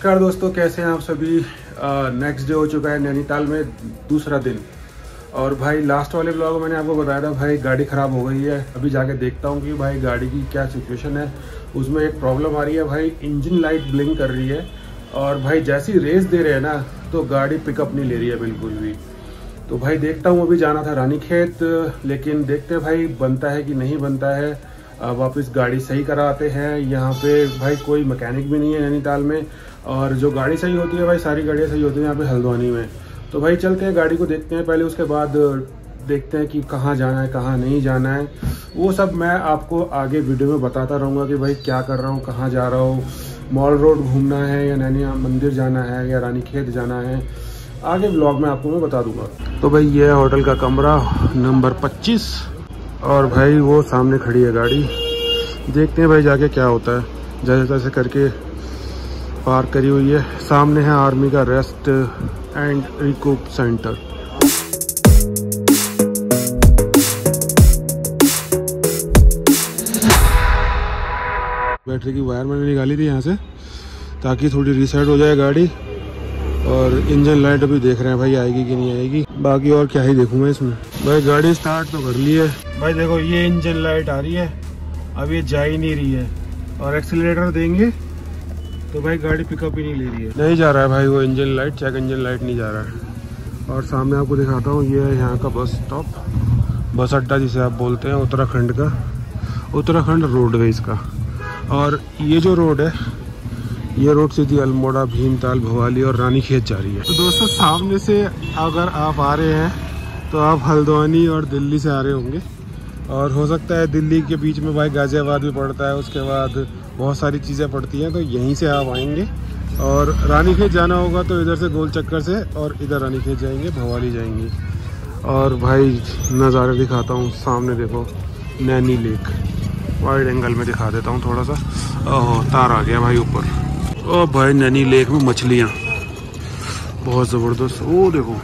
नमस्कार दोस्तों, कैसे हैं आप सभी। नेक्स्ट डे हो चुका है नैनीताल में, दूसरा दिन। और भाई लास्ट वाले ब्लॉग में मैंने आपको बताया था भाई गाड़ी ख़राब हो गई है। अभी जाके देखता हूँ कि भाई गाड़ी की क्या सिचुएशन है। उसमें एक प्रॉब्लम आ रही है भाई, इंजन लाइट ब्लिंक कर रही है। और भाई जैसी रेस दे रहे हैं ना तो गाड़ी पिकअप नहीं ले रही है बिल्कुल भी। तो भाई देखता हूँ, अभी जाना था रानीखेत, लेकिन देखते हैं भाई बनता है कि नहीं बनता है। वापस गाड़ी सही कराते हैं। यहाँ पे भाई कोई मैकेनिक भी नहीं है नैनीताल में। और जो गाड़ी सही होती है भाई, सारी गाड़ियाँ सही होती हैं यहाँ पे हल्द्वानी में। तो भाई चलते हैं, गाड़ी को देखते हैं पहले, उसके बाद देखते हैं कि कहाँ जाना है कहाँ नहीं जाना है। वो सब मैं आपको आगे वीडियो में बताता रहूँगा कि भाई क्या कर रहा हूँ, कहाँ जा रहा हूँ, मॉल रोड घूमना है या नैनी मंदिर जाना है या रानीखेत जाना है। आगे ब्लॉग में आपको मैं बता दूंगा। तो भाई ये है होटल का कमरा नंबर 25 और भाई वो सामने खड़ी है गाड़ी। देखते हैं भाई जाके क्या होता है। जैसे तैसे करके पार्क करी हुई है। सामने है आर्मी का rest and recoup centre. Battery की वायर मैंने निकाली थी यहाँ से ताकि थोड़ी रीसेट हो जाए गाड़ी। और इंजन लाइट अभी देख रहे हैं भाई आएगी कि नहीं आएगी। बाकी और क्या ही देखूँ मैं इसमें। भाई गाड़ी स्टार्ट तो कर ली है। भाई देखो ये इंजन लाइट आ रही है, अब ये जा ही नहीं रही है। और एक्सीलरेटर देंगे तो भाई गाड़ी पिकअप ही नहीं ले रही है। नहीं जा रहा है भाई वो engine light, check engine light नहीं जा रहा है। और सामने आपको दिखाता हूँ, ये है यहाँ का बस स्टॉप, बस अड्डा जिसे आप बोलते हैं, उत्तराखंड का, उत्तराखंड रोडवेज का। और ये जो रोड है, ये रोड सीधी अल्मोड़ा, भीमताल, भवाली और रानीखेत जा रही है। तो दोस्तों सामने से अगर आप आ रहे हैं तो आप हल्द्वानी और दिल्ली से आ रहे होंगे। और हो सकता है दिल्ली के बीच में भाई गाजियाबाद भी पड़ता है, उसके बाद बहुत सारी चीज़ें पड़ती हैं, तो यहीं से आप आएंगे। और रानीखेत जाना होगा तो इधर से गोल चक्कर से, और इधर रानीखेत जाएंगे, भवाली जाएंगे। और भाई नज़ारे दिखाता हूँ, सामने देखो नैनी लेक, वाइड एंगल में दिखा देता हूँ थोड़ा सा। ओह तार आ गया भाई ऊपर। ओ भाई नैनी लेक में मछलियाँ बहुत ज़बरदस्त। वो देखो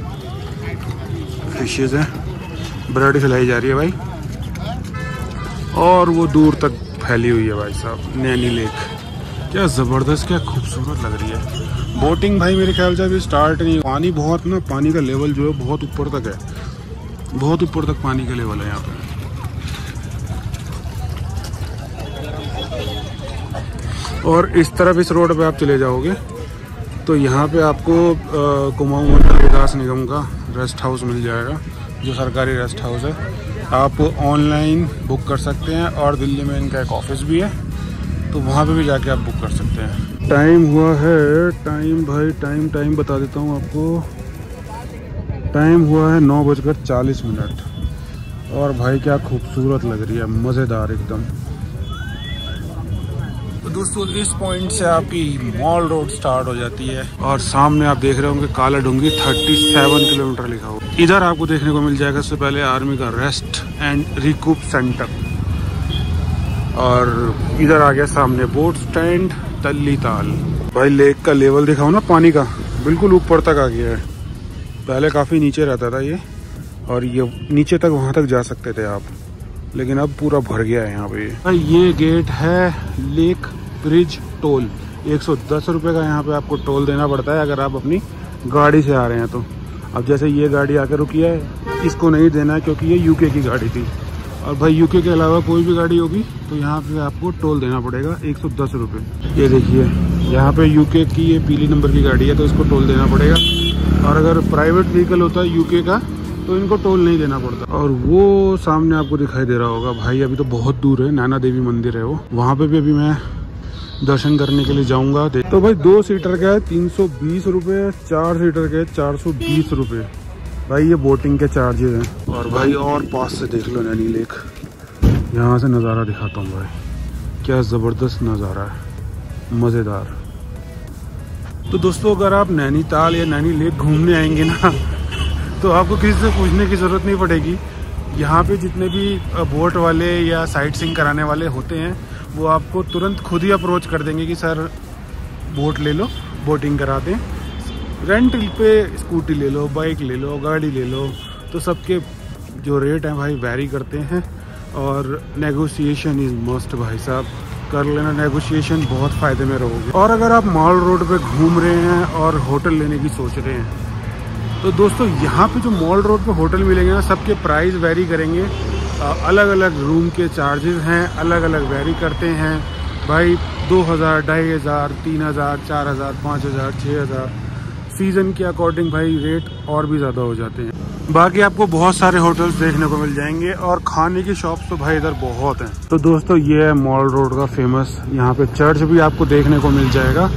फिशेज हैं, ब्रेड खिलाई जा रही है भाई। और वो दूर तक फैली हुई है भाई साहब नैनी लेक। क्या ज़बरदस्त, क्या खूबसूरत लग रही है। बोटिंग भाई मेरे ख्याल से अभी स्टार्ट नहीं। पानी बहुत ना, पानी का लेवल जो है बहुत ऊपर तक है, बहुत ऊपर तक पानी का लेवल है यहाँ पे। और इस तरफ इस रोड पे आप चले जाओगे तो यहाँ पे आपको कुमाऊं मंडल विकास निगम का रेस्ट हाउस मिल जाएगा, जो सरकारी रेस्ट हाउस है। आप ऑनलाइन बुक कर सकते हैं और दिल्ली में इनका एक ऑफिस भी है, तो वहाँ पे भी जाके आप बुक कर सकते हैं। टाइम हुआ है, टाइम भाई टाइम बता देता हूँ आपको। टाइम हुआ है 9:40। और भाई क्या खूबसूरत लग रही है, मज़ेदार एकदम। तो दोस्तों इस पॉइंट से आपकी मॉल रोड स्टार्ट हो जाती है। और सामने आप देख रहे होंगे काला डूंगी 37 किलोमीटर लिखा हुआ। इधर आपको देखने को मिल जाएगा सबसे पहले आर्मी का रेस्ट एंड रिकूप सेंटर। और इधर आ गया सामने बोट स्टैंड तल्लीताल। भाई लेक का लेवल दिखाओ ना, पानी का बिल्कुल ऊपर तक आ गया है। पहले काफ़ी नीचे रहता था ये, और ये नीचे तक वहाँ तक जा सकते थे आप, लेकिन अब पूरा भर गया है यहाँ पे। भाई ये गेट है लेक ब्रिज टोल। 110 रुपये का यहाँ पे आपको टोल देना पड़ता है अगर आप अपनी गाड़ी से आ रहे हैं तो। अब जैसे ये गाड़ी आकर रुकी है, इसको नहीं देना है क्योंकि ये यूके की गाड़ी थी। और भाई यूके के अलावा कोई भी गाड़ी होगी तो यहाँ पे आपको टोल देना पड़ेगा 110 रुपये। ये देखिए यहाँ पे यूके की ये पीली नंबर की गाड़ी है तो इसको टोल देना पड़ेगा। और अगर प्राइवेट व्हीकल होता है यूके का तो इनको टोल नहीं देना पड़ता। और वो सामने आपको दिखाई दे रहा होगा भाई, अभी तो बहुत दूर है, नैना देवी मंदिर है वो, वहाँ पे भी अभी मैं दर्शन करने के लिए जाऊँगा। तो भाई 2 सीटर का है 320 रुपये, 4 सीटर का है 420 रुपये। भाई ये बोटिंग के चार्जेस हैं। और भाई और पास से देख लो नैनी लेक, यहाँ से नज़ारा दिखाता हूँ भाई, क्या ज़बरदस्त नज़ारा है, मज़ेदार। तो दोस्तों अगर आप नैनीताल या नैनी लेक घूमने आएंगे ना तो आपको किसी से पूछने की ज़रूरत नहीं पड़ेगी। यहाँ पे जितने भी बोट वाले या साइट सीइंग कराने वाले होते हैं वो आपको तुरंत खुद ही अप्रोच कर देंगे कि सर बोट ले लो, बोटिंग करा दें। रेंट पे स्कूटी ले लो, बाइक ले लो, गाड़ी ले लो, तो सबके जो रेट हैं भाई वैरी करते हैं। और नेगोशिएशन इज़ मस्ट भाई साहब। कर लेना नेगोशिएशन, बहुत फ़ायदे में रहोगे। और अगर आप मॉल रोड पे घूम रहे हैं और होटल लेने की सोच रहे हैं तो दोस्तों यहाँ पे जो मॉल रोड पे होटल मिलेंगे ना, सबके प्राइस वेरी करेंगे। अलग अलग रूम के चार्जेस हैं, अलग अलग वेरी करते हैं भाई। 2000, 2500, 3000, 4000, 5000, 6000 सीज़न के अकॉर्डिंग भाई रेट और भी ज़्यादा हो जाते हैं। बाकी आपको बहुत सारे होटल्स देखने को मिल जाएंगे और खाने की शॉप्स तो भाई इधर बहुत हैं। तो दोस्तों ये है मॉल रोड का फेमस, यहाँ पे चर्च भी आपको देखने को मिल जाएगा।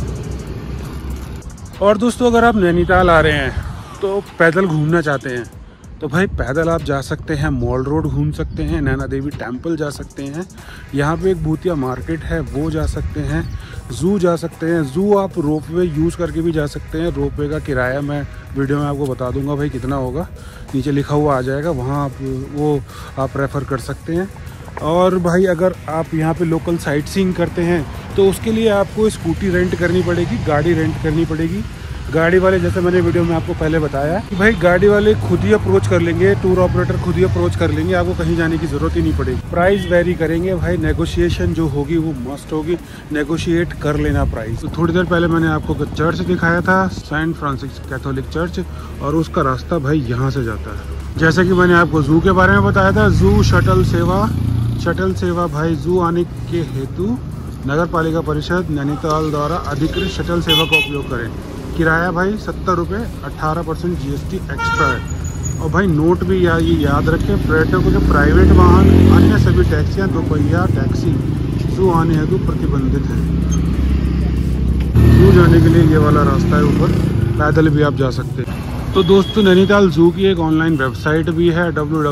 और दोस्तों अगर आप नैनीताल आ रहे हैं तो पैदल घूमना चाहते हैं तो भाई पैदल आप जा सकते हैं, मॉल रोड घूम सकते हैं, नैना देवी टेम्पल जा सकते हैं, यहाँ पे एक भूतिया मार्केट है वो जा सकते हैं, ज़ू जा सकते हैं। ज़ू आप रोपवे यूज़ करके भी जा सकते हैं। रोपवे का किराया मैं वीडियो में आपको बता दूंगा भाई कितना होगा, नीचे लिखा हुआ आ जाएगा, वहाँ आप रेफ़र कर सकते हैं। और भाई अगर आप यहाँ पे लोकल साइट सीइंग करते हैं तो उसके लिए आपको स्कूटी रेंट करनी पड़ेगी, गाड़ी रेंट करनी पड़ेगी। गाड़ी वाले, जैसे मैंने वीडियो में आपको पहले बताया कि भाई गाड़ी वाले खुद ही अप्रोच कर लेंगे, टूर ऑपरेटर खुद ही अप्रोच कर लेंगे, आपको कहीं जाने की ज़रूरत ही नहीं पड़ेगी। प्राइस वेरी करेंगे भाई, नेगोशिएशन जो होगी वो मस्ट होगी, नेगोशिएट कर लेना प्राइस। तो थोड़ी देर पहले मैंने आपको चर्च दिखाया था, सेंट फ्रांसिस कैथोलिक चर्च, और उसका रास्ता भाई यहाँ से जाता है। जैसे कि मैंने आपको ज़ू के बारे में बताया था, ज़ू शटल सेवा भाई ज़ू आने के हेतु नगर पालिका परिषद नैनीताल द्वारा अधिकृत शटल सेवा का उपयोग करें। किराया भाई 70 रुपये, 18% GST एक्स्ट्रा है। और भाई नोट भी ये याद रखें, पर्यटकों के प्राइवेट वाहन अन्य सभी टैक्सियाँ, दोपहिया टैक्सी ज़ू आने हेतु प्रतिबंधित है। ज़ू जाने के लिए ये वाला रास्ता है ऊपर, पैदल भी आप जा सकते हैं। तो दोस्तों नैनीताल ज़ू की एक ऑनलाइन वेबसाइट भी है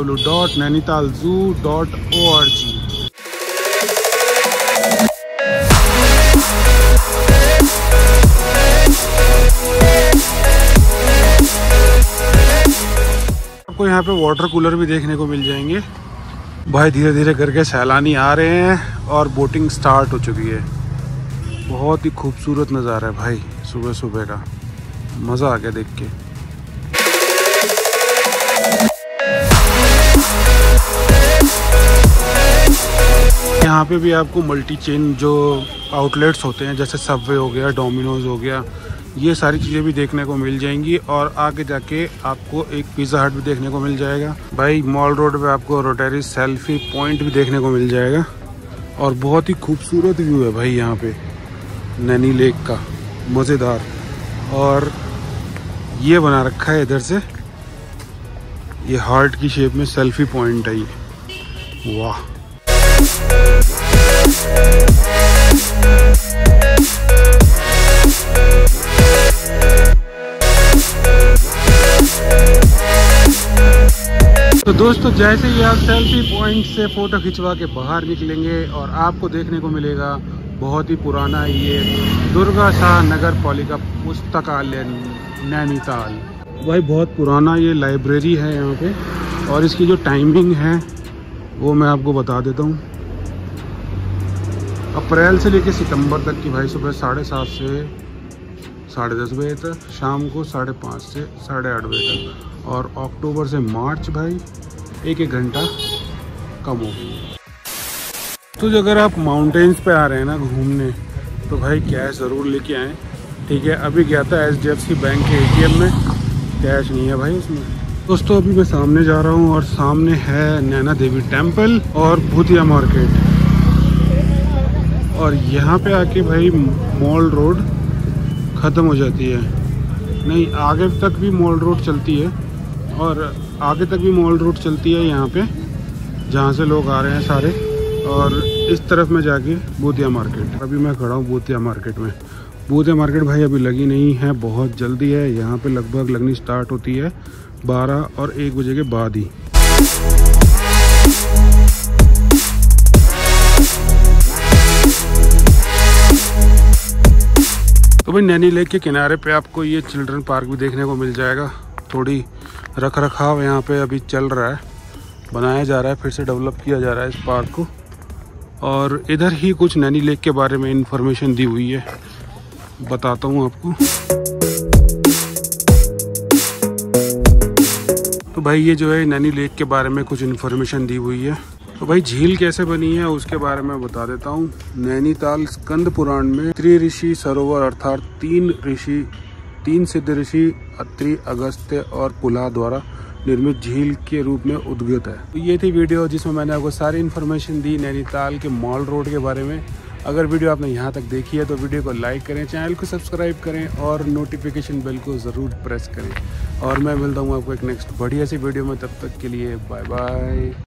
www.nainitalzoo.org। आपको यहाँ पे वाटर कूलर भी देखने को मिल जाएंगे। भाई धीरे धीरे करके सैलानी आ रहे हैं और बोटिंग स्टार्ट हो चुकी है। बहुत ही खूबसूरत नज़ारा है भाई, सुबह सुबह का मज़ा आ गया देख के। यहाँ पे भी आपको मल्टी चेन जो आउटलेट्स होते हैं, जैसे सबवे हो गया, डोमिनोज हो गया, ये सारी चीज़ें भी देखने को मिल जाएंगी। और आगे जाके आपको एक पिज़्ज़ा हट भी देखने को मिल जाएगा। भाई मॉल रोड पे आपको रोटरी सेल्फी पॉइंट भी देखने को मिल जाएगा। और बहुत ही खूबसूरत व्यू है भाई यहाँ पे नैनी लेक का, मज़ेदार। और ये बना रखा है इधर से, ये हार्ट की शेप में सेल्फी पॉइंट है ये, वाह। तो दोस्तों जैसे ही आप सेल्फी पॉइंट से फ़ोटो खिंचवा के बाहर निकलेंगे और आपको देखने को मिलेगा बहुत ही पुराना ये दुर्गा शाह नगर पालिका पुस्तकालय नैनीताल। भाई बहुत पुराना ये लाइब्रेरी है यहाँ पे। और इसकी जो टाइमिंग है वो मैं आपको बता देता हूँ। अप्रैल से लेकर सितंबर तक की भाई, सुबह 7:30 से 10:30 बजे तक, शाम को 5:30 से 8:30 बजे तक। और अक्टूबर से मार्च भाई 1-1 घंटा कम हो गई। तो अगर आप माउंटेन्स पे आ रहे हैं ना घूमने, तो भाई कैश ज़रूर लेके आएँ, ठीक है। अभी गया था HDFC बैंक के ATM में, कैश नहीं है भाई उसमें। दोस्तों अभी मैं सामने जा रहा हूँ और सामने है नैना देवी टेम्पल और भूतिया मार्केट। और यहाँ पे आके भाई मॉल रोड ख़त्म हो जाती है, नहीं आगे तक भी मॉल रोड चलती है, और आगे तक भी मॉल रोड चलती है यहाँ पे जहाँ से लोग आ रहे हैं सारे। और इस तरफ में जाके भूतिया मार्केट। अभी मैं खड़ा हूँ भूतिया मार्केट में। भूतिया मार्केट भाई अभी लगी नहीं है, बहुत जल्दी है। यहाँ पे लगभग लगनी स्टार्ट होती है 12 और 1 बजे के बाद ही। तो भाई नैनी लेक के किनारे पे आपको ये चिल्ड्रन पार्क भी देखने को मिल जाएगा। थोड़ी रख रखाव यहाँ पे अभी चल रहा है, बनाया जा रहा है, फिर से डेवलप किया जा रहा है इस पार्क को। और इधर ही कुछ नैनी लेक के बारे में इंफॉर्मेशन दी हुई है, बताता हूँ आपको। तो भाई ये जो है नैनी लेक के बारे में कुछ इन्फॉर्मेशन दी हुई है। तो भाई झील कैसे बनी है उसके बारे में बता देता हूँ। नैनीताल स्कंद पुराण में त्रिऋषि सरोवर अर्थात तीन सिद्ध ऋषि अत्रि, अगस्त्य और पुला द्वारा निर्मित झील के रूप में उद्गत है। तो ये थी वीडियो जिसमें मैंने आपको सारी इन्फॉर्मेशन दी नैनीताल के मॉल रोड के बारे में। अगर वीडियो आपने यहाँ तक देखी है तो वीडियो को लाइक करें, चैनल को सब्सक्राइब करें और नोटिफिकेशन बेल को ज़रूर प्रेस करें। और मैं मिलता हूँ आपको एक नेक्स्ट बढ़िया सी वीडियो में, तब तक के लिए बाय बाय।